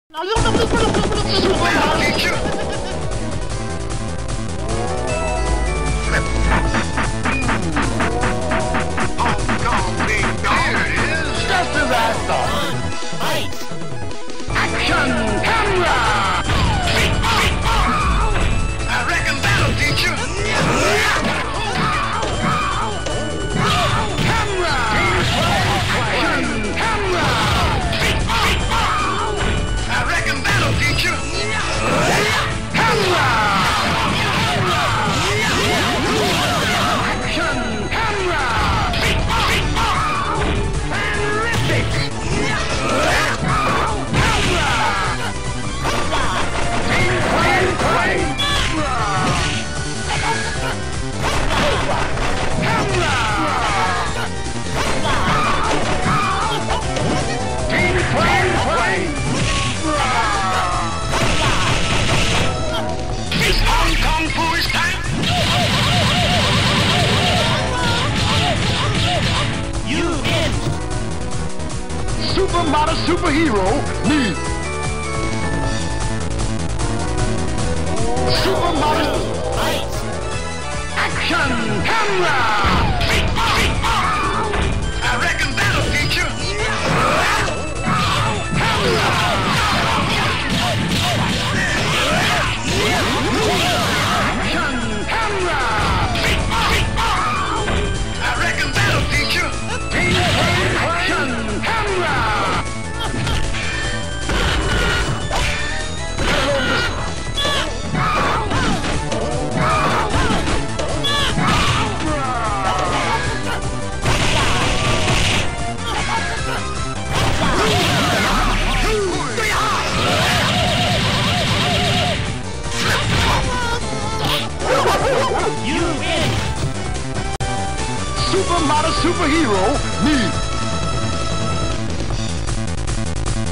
Just as I thought. Action camera! I reckon that'll teach you. Camera! Action camera! I reckon that'll teach you. Camera! Action camera! Terrific! Kung Fu is time. You in. Supermodel superhero, me. Supermodel. Action camera. I reckon that'll teach you. Camera. You win! Supermodel superhero, me!